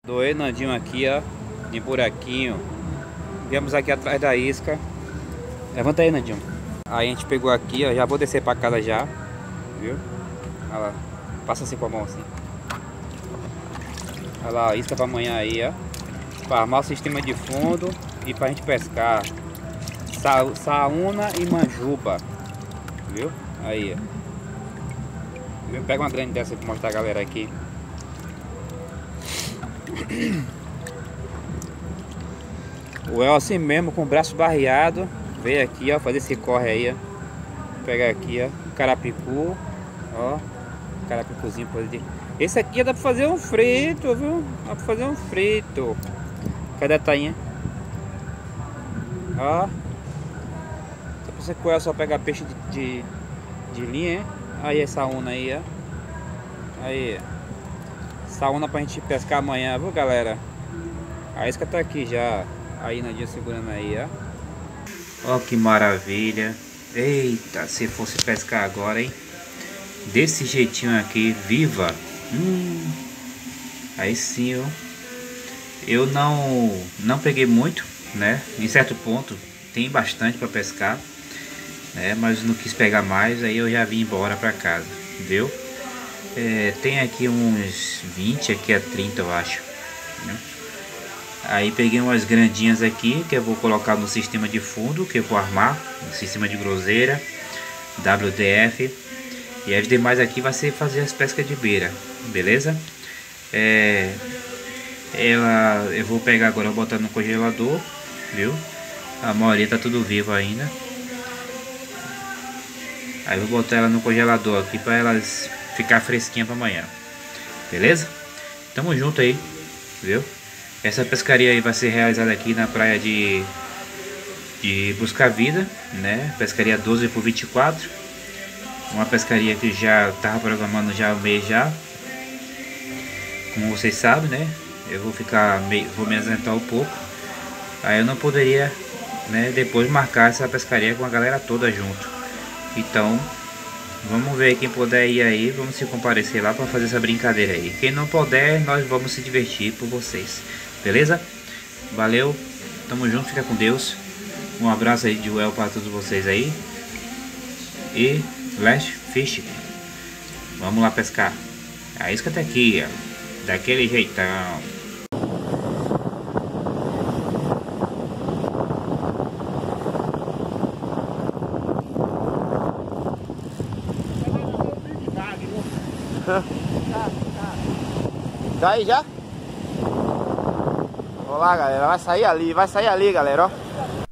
Do Nandinho aqui, ó, de buraquinho. Viemos aqui atrás da isca. Levanta aí, Nandinho. Aí a gente pegou aqui, ó, já vou descer pra casa já, viu? Olha lá, passa assim com a mão assim. Olha lá, a isca pra amanhã aí, ó. Pra armar o sistema de fundo e pra gente pescar saúna e manjuba, viu? Aí, ó. Pega uma grande dessa pra mostrar a galera aqui. O El assim mesmo, com o braço barreado, veio aqui, ó, fazer esse corre aí, ó. Vou pegar aqui, ó, carapicu, ó, carapicuzinho por ali. Esse aqui dá pra fazer um frito, viu? Dá pra fazer um frito. Cadê a tainha? Ó. Só pra você com ela só pegar peixe de linha, hein? Aí essa una aí, ó. Aí. Essa una pra gente pescar amanhã, viu, galera? A isca tá aqui já. Aí, Nandinho segurando aí, ó. Ó que maravilha. Eita, se fosse pescar agora, hein? Desse jeitinho aqui, viva. Aí sim, ó. Eu não peguei muito, né? Em certo ponto tem bastante para pescar, né? Mas não quis pegar mais, aí eu já vim embora para casa, viu? Tem aqui uns 20, aqui a 30 eu acho, né? Aí peguei umas grandinhas aqui que eu vou colocar no sistema de fundo, que eu vou armar no sistema de groselha WDF. E as demais aqui vai ser fazer as pescas de beira, beleza? Eu vou pegar agora, vou botar no congelador, viu? A maioria tá tudo vivo ainda. Aí eu vou botar ela no congelador aqui para elas ficar fresquinha para amanhã, beleza? Tamo junto aí, viu? Essa pescaria aí vai ser realizada aqui na praia de Busca Vida, né? Pescaria 12x24. Uma pescaria que já tava programando já o mês já. Como vocês sabem, né? Eu vou me ausentar um pouco. Aí eu não poderia, né, depois marcar essa pescaria com a galera toda junto. Então, vamos ver quem puder ir aí, vamos se comparecer lá para fazer essa brincadeira aí. Quem não puder, nós vamos se divertir por vocês. Beleza? Valeu. Tamo junto, fica com Deus. Um abraço aí de Well para todos vocês aí. E Flash Fish. Vamos lá pescar. A isca tá aqui, ó. Daquele jeitão. Tá aí já? Olha lá, galera, vai sair ali, galera, ó.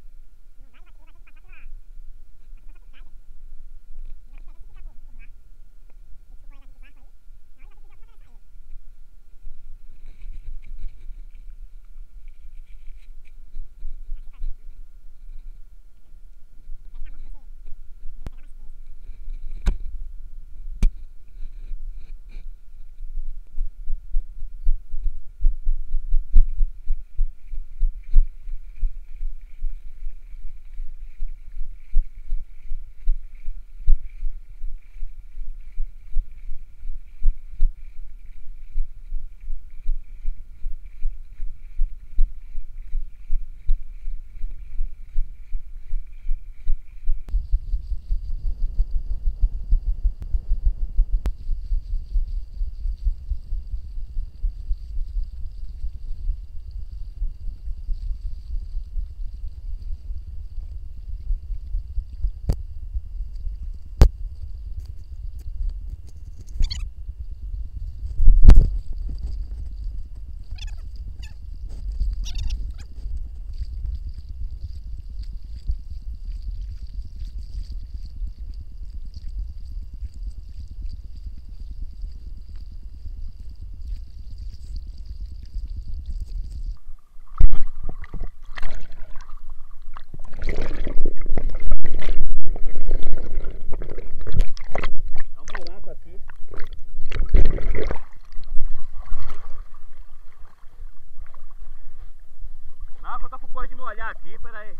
Não, que eu tô com coisa de molhar aqui, peraí.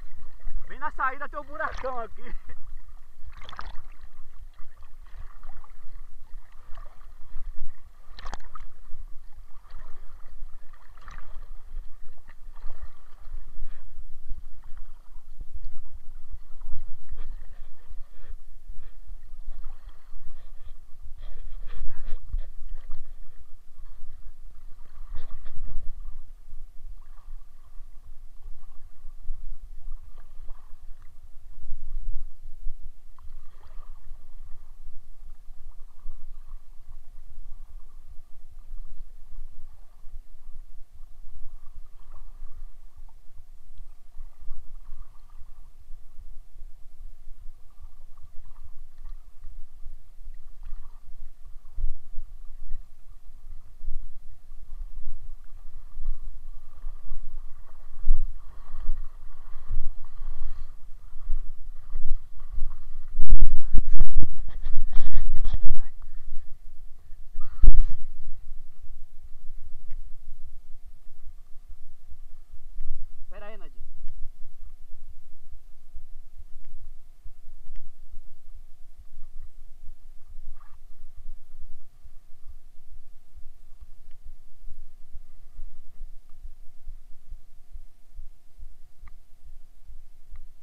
Bem na saída tem um buracão aqui.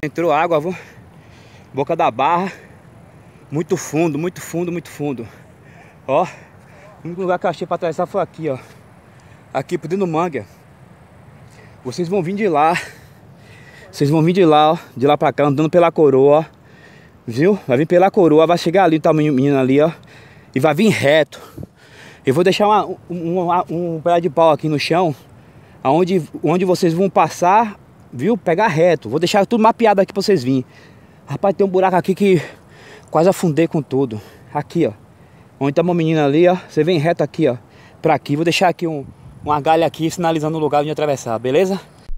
Entrou água, viu? Boca da barra. Muito fundo, muito fundo, muito fundo. Ó, o único lugar que eu achei pra atravessar foi aqui, ó. Aqui por dentro do mangue. Vocês vão vir de lá. Vocês vão vir de lá, ó. De lá pra cá, andando pela coroa, ó. Viu? Vai vir pela coroa, vai chegar ali, tá o menino ali, ó. E vai vir reto. Eu vou deixar um pedaço de pau aqui no chão, onde vocês vão passar, viu? Pegar reto. Vou deixar tudo mapeado aqui pra vocês virem. Rapaz, tem um buraco aqui que quase afundei com tudo. Aqui, ó. Onde tá uma menina ali, ó. Você vem reto aqui, ó. Pra aqui. Vou deixar aqui uma galha aqui sinalizando o lugar onde atravessar, beleza?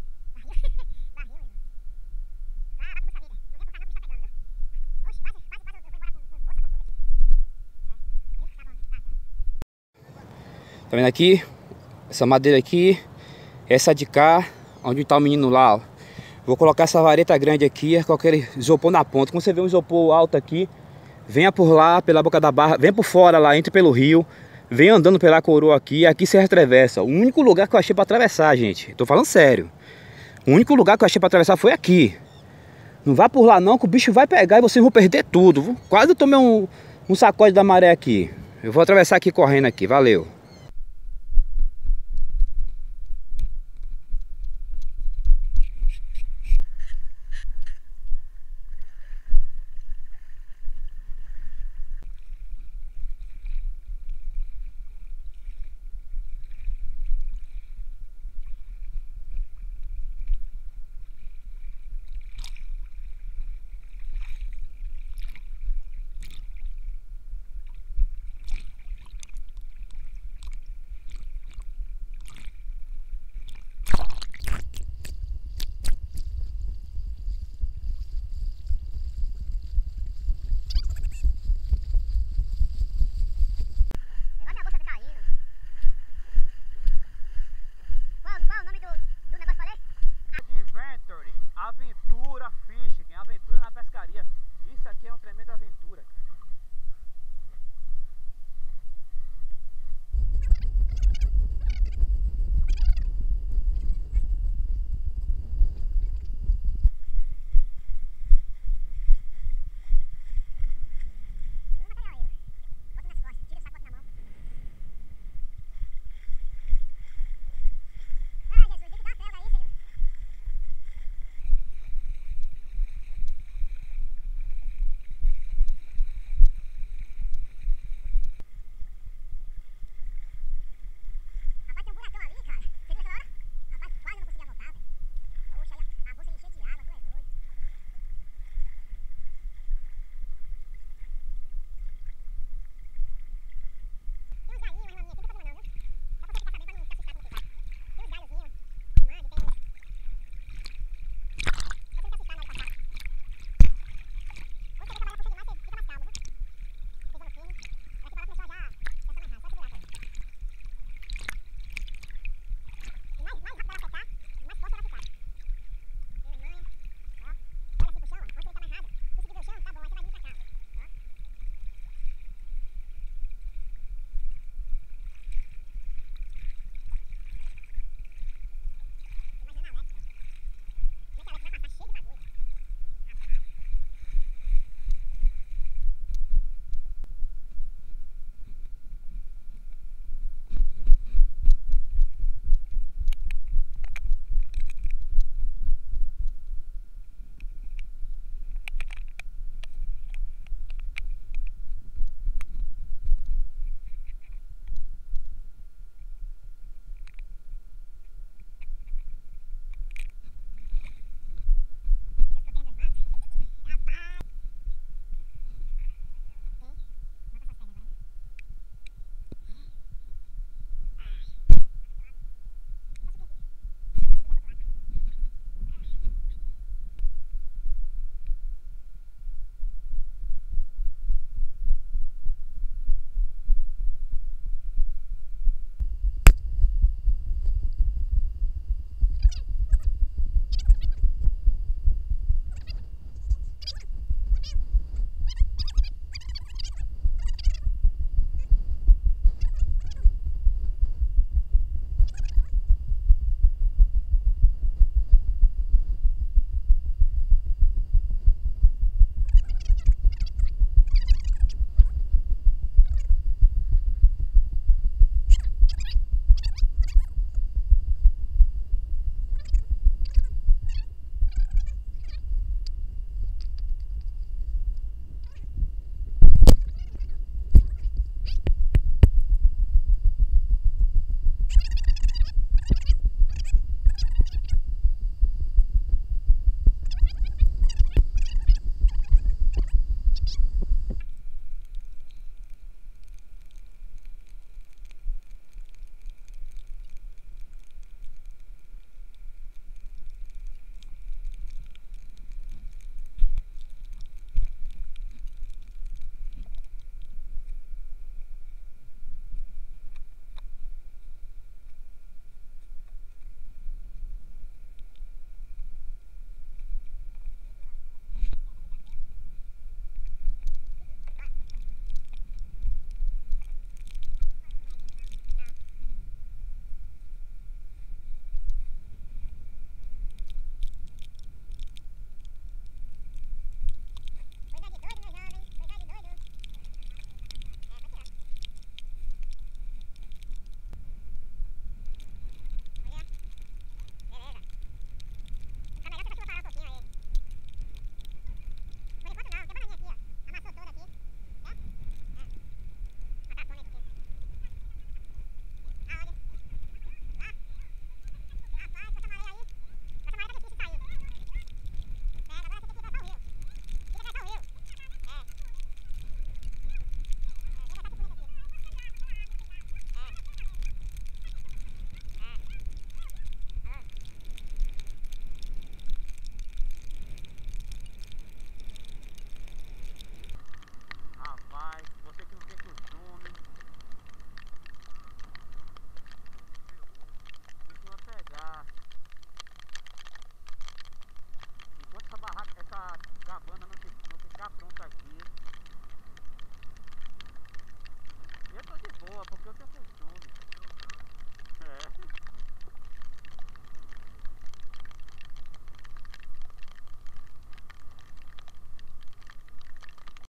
Tá vendo aqui? Essa madeira aqui, essa de cá, onde tá o menino lá, ó. Vou colocar essa vareta grande aqui, com aquele isopor na ponta. Quando você vê um isopor alto aqui, venha por lá, pela boca da barra, venha por fora lá, entre pelo rio, venha andando pela coroa aqui, aqui você atravessa. O único lugar que eu achei pra atravessar, gente, tô falando sério. O único lugar que eu achei pra atravessar foi aqui. Não vá por lá não, que o bicho vai pegar e vocês vão perder tudo, viu? Quase eu tomei um sacode da maré aqui. Eu vou atravessar aqui correndo aqui, valeu. Aventura Fishing, aventura na pescaria. Isso aqui é uma tremenda aventura, cara.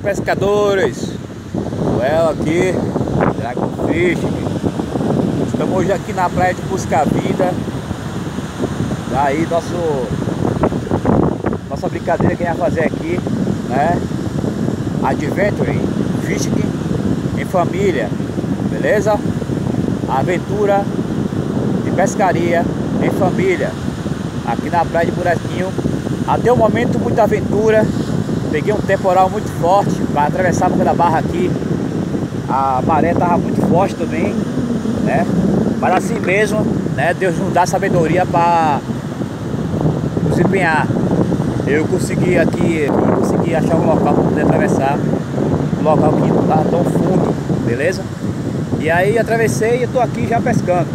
pescadores, o El aqui, Dragon Fish. Estamos hoje aqui na praia de Busca Vida. Daí nossa brincadeira que a gente vai fazer aqui, né? Adventure Fishing em família, beleza? Aventura de pescaria em família aqui na praia de Buraquinho. Até o momento muita aventura. Peguei um temporal muito forte para atravessar a Boca da Barra aqui. A maré estava muito forte também, né? Mas assim mesmo, né? Deus nos dá sabedoria para nos empenhar. Eu consegui achar um local para poder atravessar, um local que não estava tão fundo, beleza? E aí atravessei e estou aqui já pescando.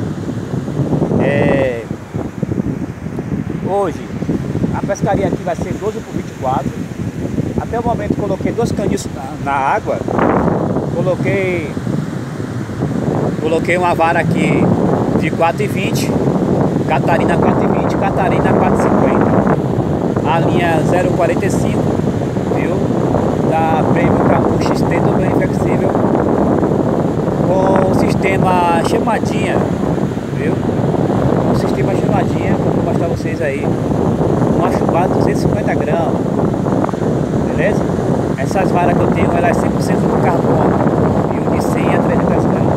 Hoje a pescaria aqui vai ser 12 por 24. Até o momento coloquei 2 caniços na água. Coloquei uma vara aqui de 4,20, Catarina 4,20, Catarina 4,50. A linha 0,45, viu? Da Prêmio Capu XT do inflexível, com o sistema chamadinha, viu? O sistema chamadinha, vou mostrar vocês aí. Uma chupada de 250 gramas, beleza? Essas varas que eu tenho, ela é 100% do carbono, e o de 100 é 300 gramas.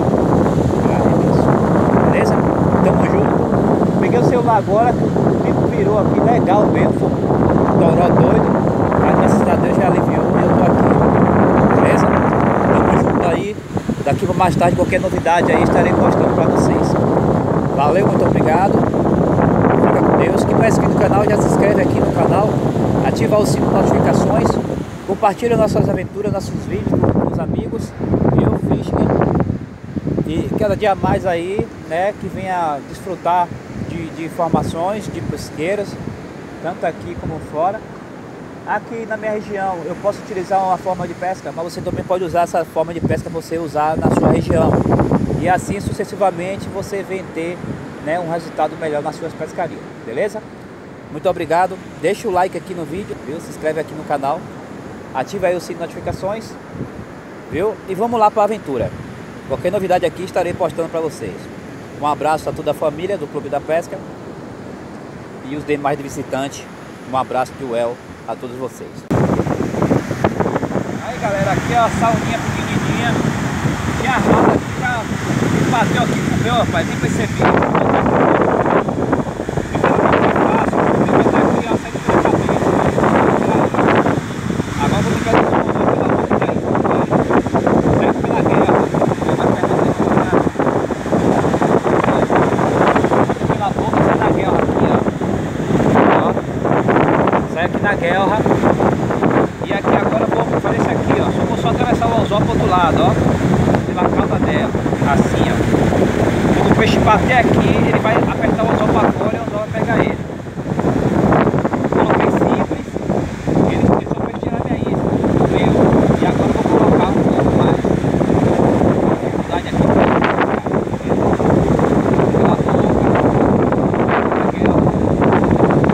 Beleza? Tamo junto. Peguei o celular agora, o tempo virou aqui legal mesmo, foi um toró doido, mas graças a Deus já aliviou e eu tô aqui, beleza? Tamo junto aí. Daqui para mais tarde, qualquer novidade aí estarei postando para vocês. Valeu, muito obrigado. Fica com Deus. Quem não é inscrito no canal, já se inscreve aqui no canal, ativa o sininho de notificações, compartilha nossas aventuras, nossos vídeos com os amigos. Eu fiz e cada dia mais aí, né, que venha desfrutar de informações de pesqueiras, tanto aqui como fora. Aqui na minha região eu posso utilizar uma forma de pesca, mas você também pode usar essa forma de pesca, você usar na sua região, e assim sucessivamente você vem ter, né, um resultado melhor nas suas pescarias, beleza? Muito obrigado, deixa o like aqui no vídeo, viu? Se inscreve aqui no canal, ativa aí o sininho de notificações, viu? E vamos lá para a aventura. Qualquer novidade aqui estarei postando para vocês. Um abraço a toda a família do Clube da Pesca e os demais visitantes. Um abraço do El a todos vocês. Aí galera, aqui ó, a sauninha pequenininha. E a rala que bateu aqui com o meu, rapaz, nem percebi. Agora vou ligar de novo, pelo amor de Deus. Serve pela guerra. Pela boca, sai na guerra aqui, ó. Sai aqui na guerra. E aqui agora eu vou fazer isso aqui, ó. Vou só atravessar o anzol pro outro lado, ó. Pela cauda dela. Assim, ó. Quando o peixe bater aqui, ele vai apertar o anzol pra fora e o anzol vai pegar ele. Coloquei simples. Ele só fez tirar minha isca. Viu? E agora eu vou colocar um pouco mais. Dificuldade aqui. Pela boca. Aqui, ó.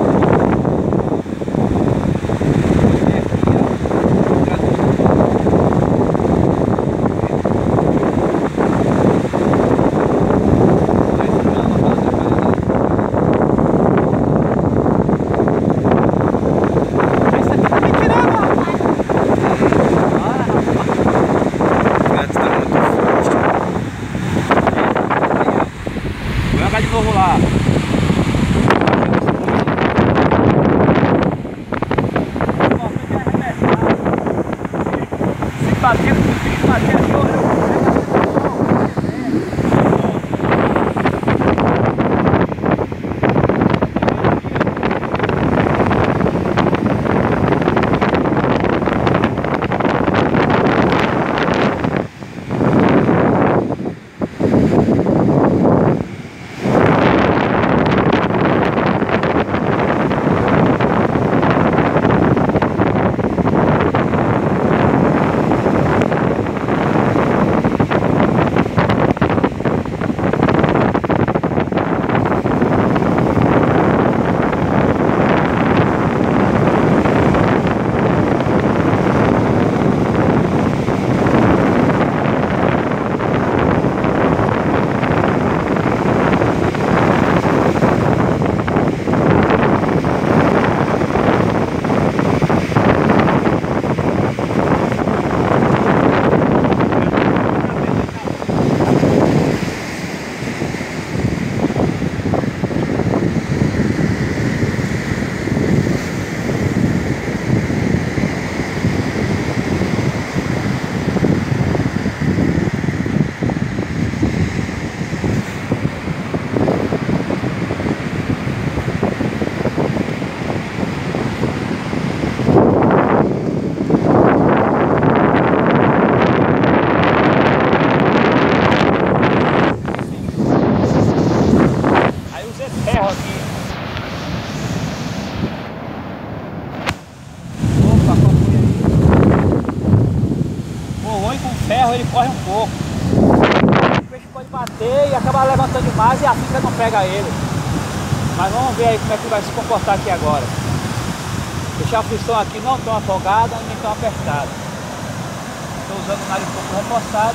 ruim com ferro, ele corre um pouco. O peixe pode bater e acaba levantando demais e a fita não pega ele. Mas vamos ver aí como é que vai se comportar aqui agora. Deixar a frição aqui não tão afogada nem tão apertada. Estou usando o nariz um pouco reforçado.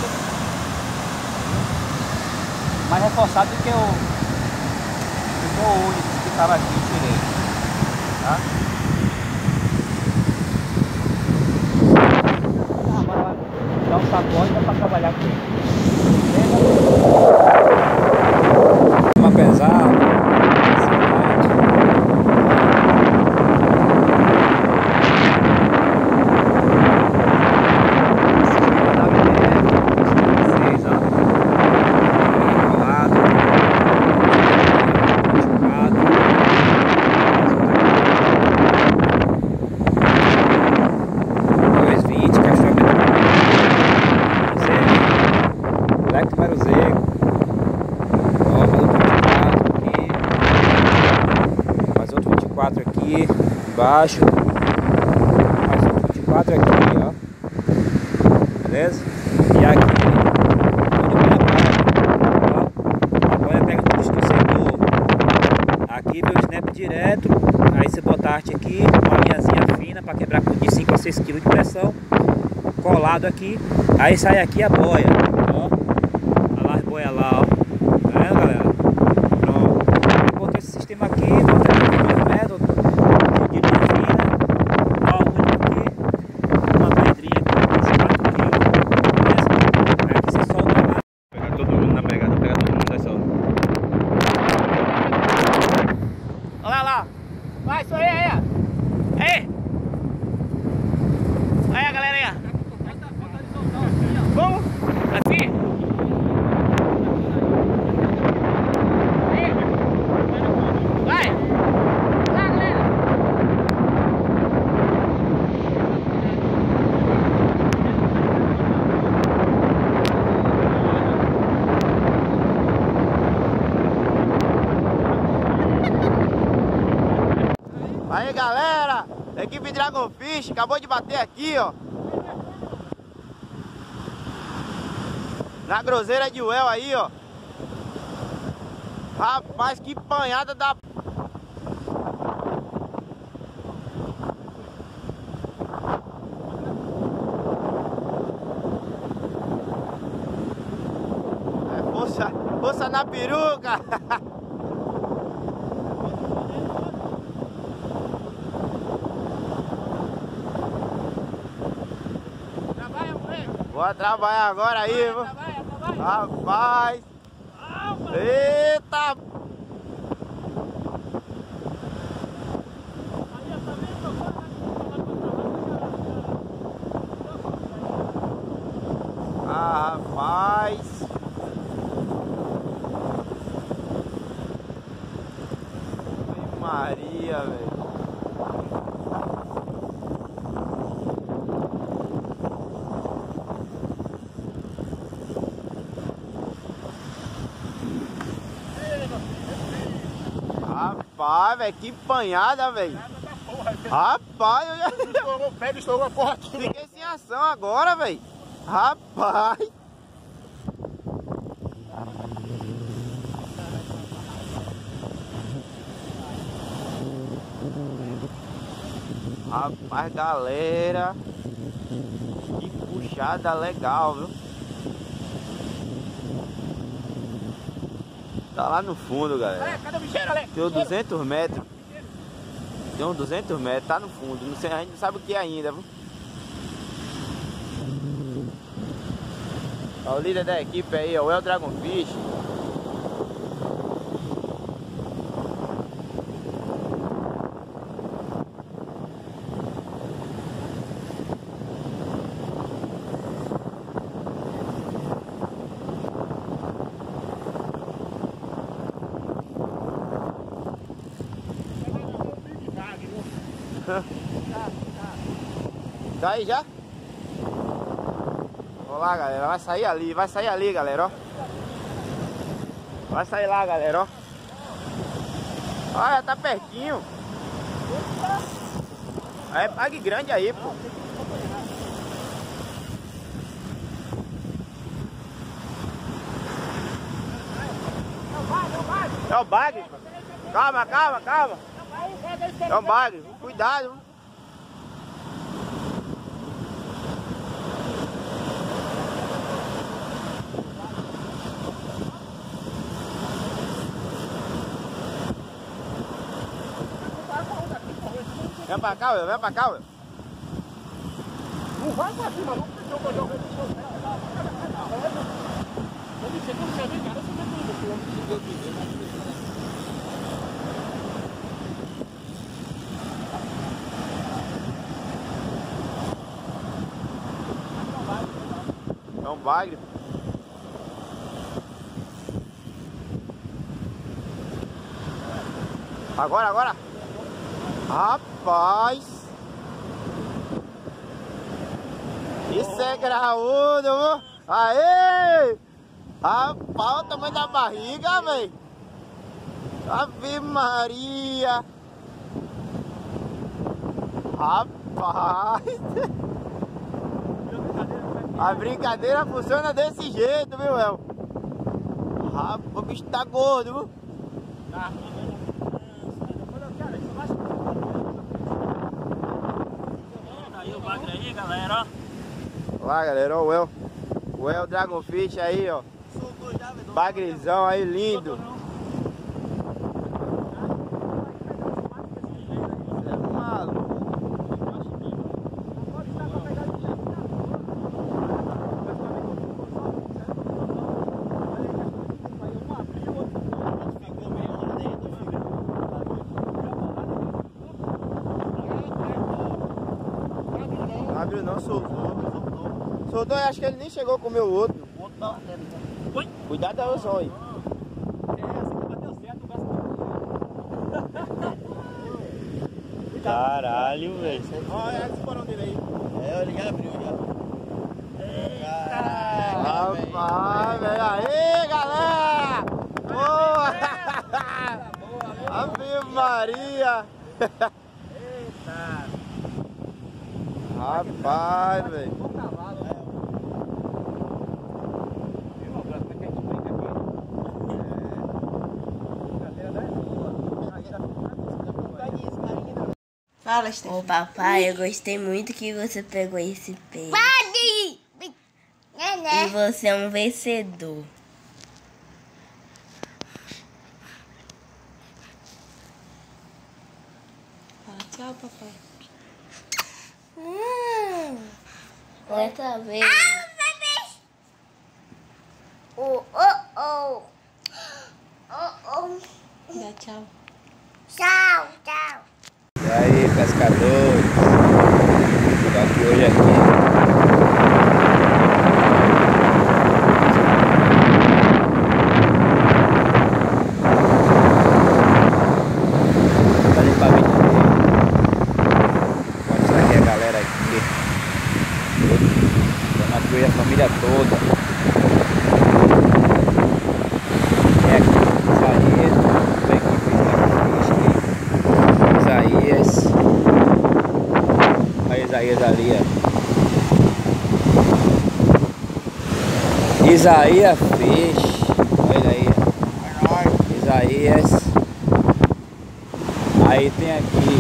Mais reforçado do que o único que estava aqui, eu tirei. Tá? Agora vai dar um sacode e dá para trabalhar com ele. Uma pesada. Aqui embaixo, mais um 24 aqui, ó, beleza? E aqui, a boia pega tudo isso que você doou. Aqui vem o snap direto, aí você bota a arte aqui, uma linhazinha fina para quebrar de 5 a 6 kg de pressão, colado aqui, aí sai aqui a boia, ó, olha lá as boias lá, ó, tá vendo, galera? Pronto, botou esse sistema aqui, bota aqui o método. Vai, isso aí, aí, ó. Aí! Aí, a galera aí, ó. Vamos? Assim? Aí. Vai! Vai, galera! Aí galera, equipe Dragonfish acabou de bater aqui, ó, na groselha de Well aí, ó. Rapaz, que panhada da... É força na peruca. Vou trabalhar agora aí, viu? Rapaz! Eita! Ah, rapaz! Maria, velho! Rapaz, velho, que panhada, velho. Rapaz, eu já... Estourou o pé, estourou a porra toda. Fiquei sem ação agora, velho. Rapaz. Rapaz, galera. Que puxada legal, viu? Tá lá no fundo, galera. Cadê o bicheiro, Alex? Tem 200 metros. Tem uns 200 metros, tá no fundo. Não sei, a gente não sabe o que é ainda, viu? Ó, o líder da equipe aí, ó, o El Dragonfish. Tá aí já? Olha lá, galera, vai sair ali, galera, ó. Vai sair lá, galera, ó. Olha, tá pertinho. Aí é pague grande aí, pô. É o bagre. Calma, calma, calma. É um bagre. Cuidado. Vem pra cá, Will. Vem pra cá, Will. Não vai pra cima, não, porque eu vou jogar no chão. É um bagre. Agora, agora. Rapaz. Isso é graúdo, viu? Aê! Rapaz, o tamanho da barriga, velho. Ave Maria. Rapaz. A brincadeira funciona desse jeito, viu, El? Rapaz, o bicho tá gordo, viu? Aí o bagre aí, galera, ó. Lá, galera, ó, o El Dragonfish aí, ó. Bagrezão aí, lindo. Não abriu não, soltou. Soltou, eu acho que ele nem chegou a comer o outro. O outro tá lá dentro. Cuidado da só aí. Caralho, velho. Olha esse porão dele aí. É, ele já abriu já. Rapaz, velho. Aí, galera! Boa! Ave Maria! Eita. Rapaz, velho. Fala, Stefan. Ô papai, eu gostei muito que você pegou esse peixe. E você é um vencedor. Fala tchau, papai. Outra vez. Dá tchau. E aí, pescadores? Estou aqui hoje aqui. Tá limpamento dele. Vou mostrar aqui a galera aqui. Estamos aqui hoje a família toda. É aqui, Isaías. Olha Isaías ali, ó. Isaías Fish. Olha aí. Isaías. Aí tem aqui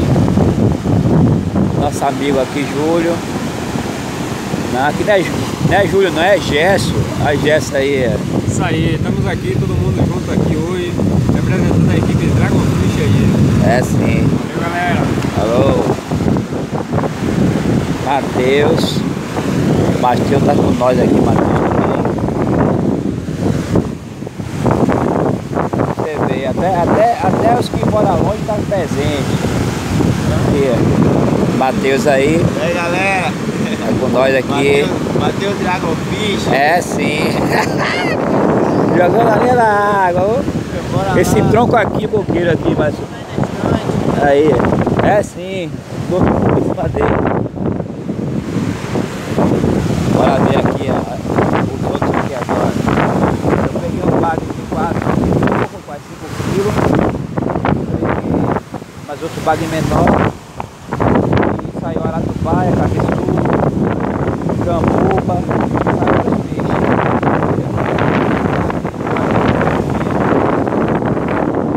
nosso amigo aqui, Júlio. Não, aqui não é Júlio, não é Gesso. A Gesso aí. Isso aí, estamos aqui, todo mundo junto aqui hoje, representando a equipe Dragonfish aí. É sim. Valeu, galera. Alô. Matheus. Matheus tá com nós aqui, Matheus. Você vê, até os que moram longe estão presentes. Aqui, Matheus aí. E aí, galera? Tá com nós aqui. Matheus Dragonfish. É sim. Jogando ali na água. Esse tronco aqui, coqueiro aqui, mas. Aí. É sim. Tô em cima dele. Bora ver aqui os outros aqui agora. Eu peguei um bagre de 4, um pouco quase 5 quilos. Mas outro bagre menor. E saiu aratubaia, cabeçudo, cambuba, saiu os peixes.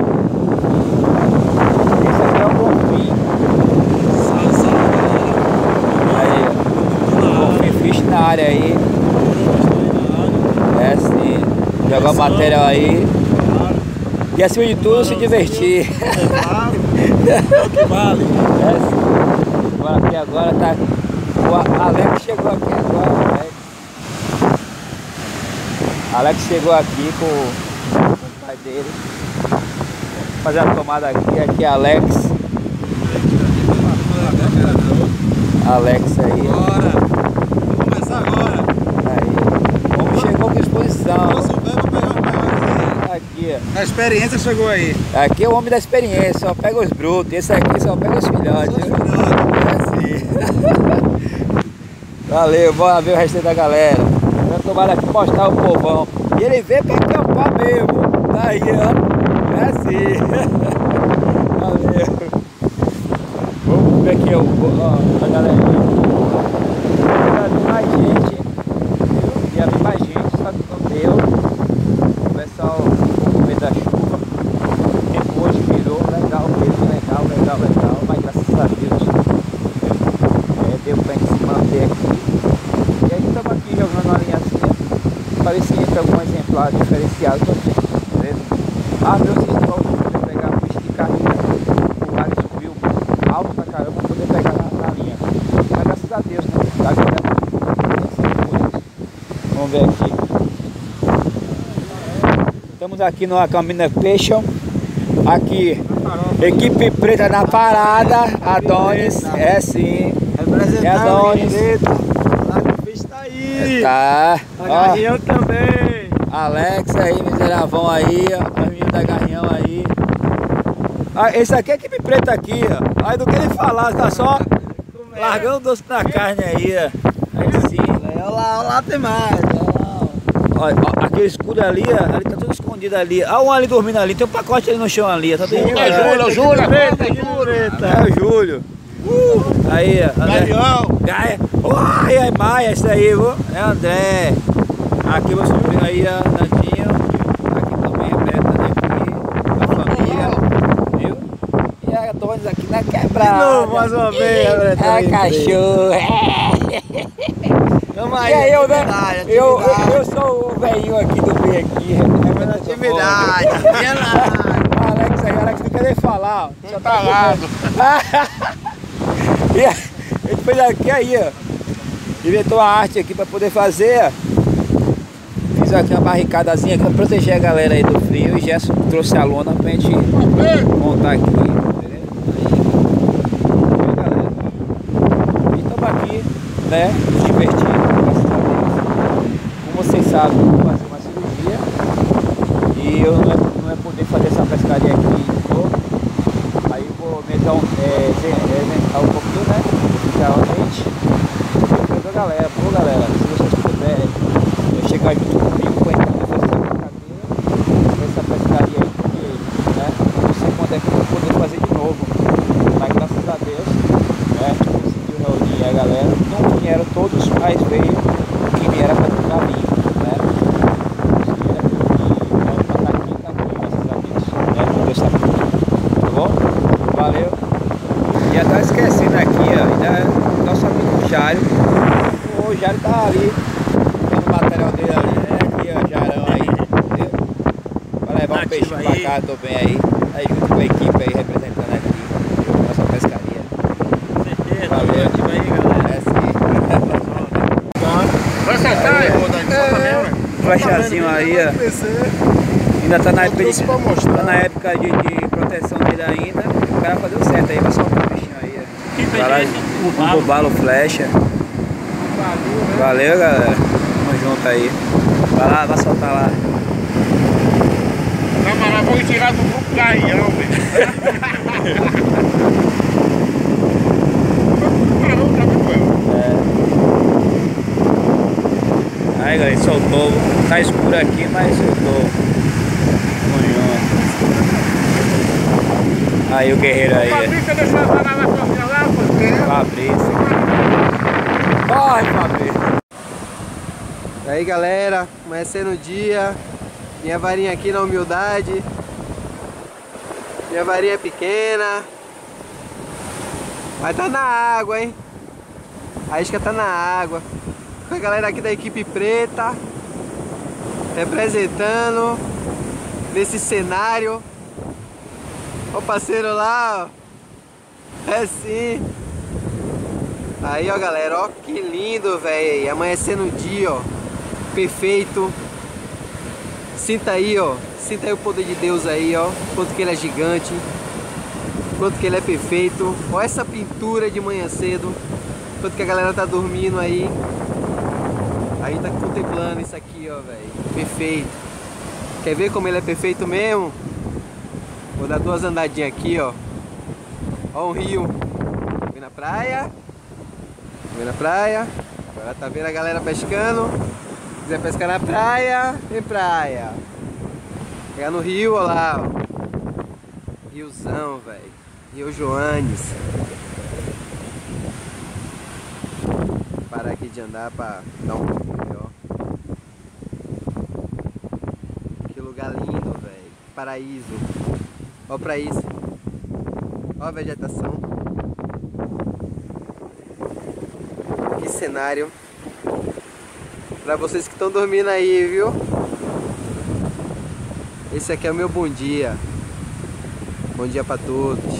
Jogar o material aí. E acima de tudo se divertir. Vale. Agora aqui agora tá. O Alex chegou aqui agora, Alex chegou aqui com o pai dele. Vou fazer a tomada aqui Alex. Alex aí. Bora. Vamos começar agora. Aí. O homem chegou com exposição. Aqui, ó. A experiência chegou aí. Aqui é o homem da experiência, só pega os brutos. Esse aqui só pega os filhotes. Valeu, bora ver o resto da galera. Vou tomar aqui mostrar o povão. E ele veio pra acampar mesmo. Tá aí, ó. É assim. Valeu. Vamos ver aqui a galera. Vai mais gente. Ia vir mais gente, só que não deu. O pessoal com medo da chuva. Depois virou legal mesmo, legal. Mas graças a Deus deu pra gente se manter aqui. E aí estamos aqui jogando uma linhazinha. Parecia entre algum exemplar diferenciado também. Beleza? Meu sistema para poder pegar o bicho de carrinho. O rádio subiu alto pra caramba para poder pegar na linha. Mas graças a Deus, né? Vamos ver aqui. Estamos aqui no Acamina Peixão. Aqui, equipe preta na parada. Adonis, é sim. É Adonis. O bicho tá aí. Tá. A Garrião também. Alex aí, miseravão aí, ó. O menino da Garrião aí. Esse aqui é a equipe preta aqui, ó. Aí do que ele falar, tá só largando o doce na carne aí, ó. Aí sim. Olha lá tem mais. Olha, aquele escudo ali, ó, ali tá tudo escondido ali. Olha um ali dormindo ali, tem um pacote ali no chão ali, ó. Tá tudo É o Júlio. É o Júlio. Aí, ó. Garrião. Gaia. Ai, Maia, isso aí, viu? É André. Aqui você vê aí, ó, Nandinho. Aqui também é Breta, aqui. A família. Viu? E a Adonis aqui na quebrada. De novo, mais uma vez, Breta. É cachorro. Tamo E aí, aí, eu, né? atividade. Eu sou o velhinho aqui do meio aqui. Atividade. Alex não quer nem falar. Ó. Só tá lá. E a gente fez aqui aí, ó. Inventou a arte aqui pra poder fazer, ó. Fiz aqui uma barricadazinha aqui pra proteger a galera aí do frio. E o Gerson trouxe a lona pra gente montar aqui, beleza? Aí, galera. E estamos aqui, né? Nos divertindo, graças a Deus. Como vocês sabem, eu vou fazer uma cirurgia. E eu não ia poder fazer essa pescaria aqui de novo. Aí eu vou aumentar um pouquinho, né? Realmente. Eu falei, galera, se vocês puderem chegar junto comigo pra gente fazer essa brincadeira, essa pescaria aí, porque, né? Não sei quando é que eu vou poder fazer de novo. Mas graças a Deus, né? Conseguiu reunir a galera. Não vieram todos, mas veio quem viera pra mim, né? Valeu. Já tá esquecendo aqui, ó. Ainda nosso amigo Jário. O Jário tá ali, dando o material dele ali, né? Aqui, ó, Jarão aí, entendeu? Vai levar um peixinho pra cá também aí. Aí junto com a equipe aí representando aqui, nossa pescaria. Valeu. É sim. Vai soltar aí, Flechazinho aí, ó. Ainda tá na época de proteção dele ainda. O cara fazer o certo aí, vai soltar o peixinho aí. Vai lá, o balo flecha. Valeu, galera. Tamo junto aí. Vai lá, vai soltar lá. Camarada, vou tirar do grupo Garrião, velho. Aí, galera, soltou. Tá escuro aqui, mas soltou. Aí o guerreiro aí. Fabrício deixou essa na cozinha lá, Fabrício. Corre, Fabrício. E aí, galera, amanhecendo o dia. Minha varinha aqui na humildade. Minha varinha é pequena. Mas tá na água, hein? A isca tá na água. Com a galera aqui da equipe preta. representando nesse cenário. Ó o parceiro lá, ó. É sim. Aí, ó, galera, ó, que lindo, velho. Amanhecendo o dia, ó. Perfeito. Sinta aí, ó. Sinta aí o poder de Deus aí, ó. Quanto que ele é gigante. Quanto que ele é perfeito. Ó essa pintura de manhã cedo. Quanto que a galera tá dormindo aí. A gente tá contemplando isso aqui, ó, velho. Perfeito. Quer ver como ele é perfeito mesmo? Vou dar 2 andadinhas aqui, ó. Ó um rio. Vem na praia. Vem na praia. Agora tá vendo a galera pescando. Se quiser pescar na praia, tem praia. Pegar no rio, ó lá, ó. Riozão, velho. Rio Joanes. Vou parar aqui de andar pra dar um pouco melhor. Que lugar lindo, velho. Paraíso. Ó pra isso. Ó a vegetação. Que cenário. Pra vocês que estão dormindo aí, viu? Esse aqui é o meu bom dia. Bom dia pra todos.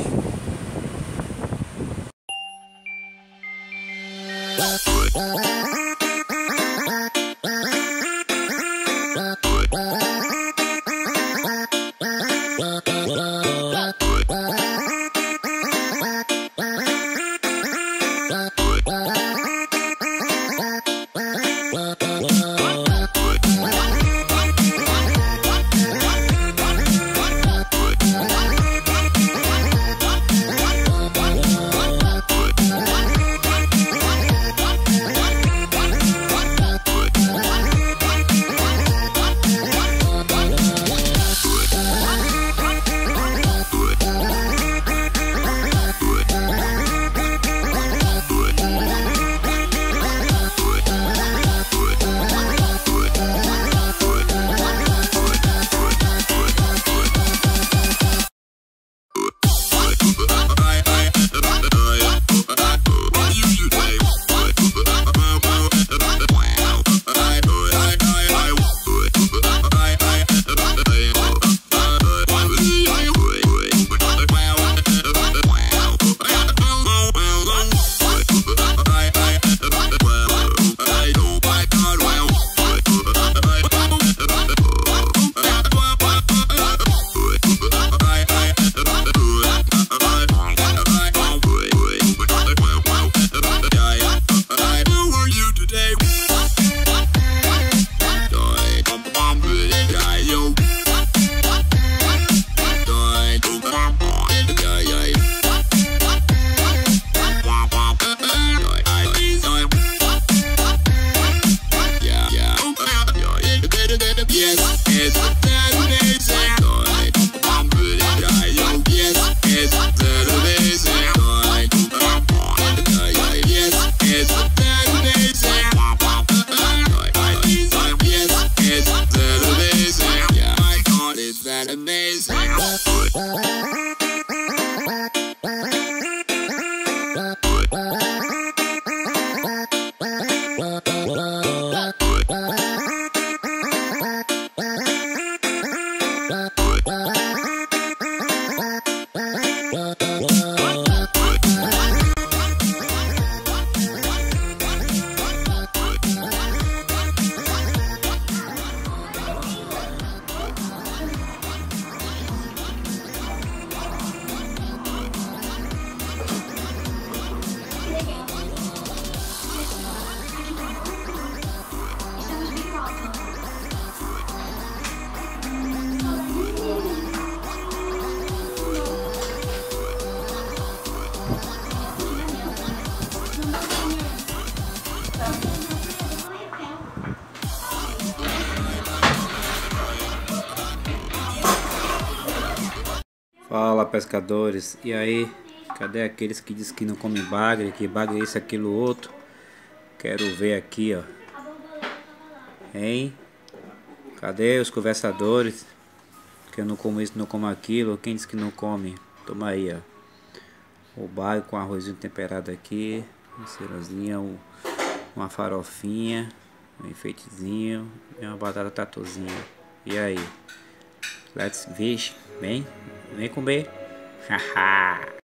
Fala, pescadores, e aí, cadê aqueles que dizem que não comem bagre, que bagre é isso, aquilo, outro? Quero ver aqui, ó. Hein? Cadê os conversadores? Que eu não como isso, não como aquilo. Quem diz que não come? Toma aí, ó. O bagre com arrozinho temperado aqui, uma celazinha, uma farofinha. Um enfeitezinho e uma batata tatuzinha. E aí? Let's fish. Vem comer. Haha.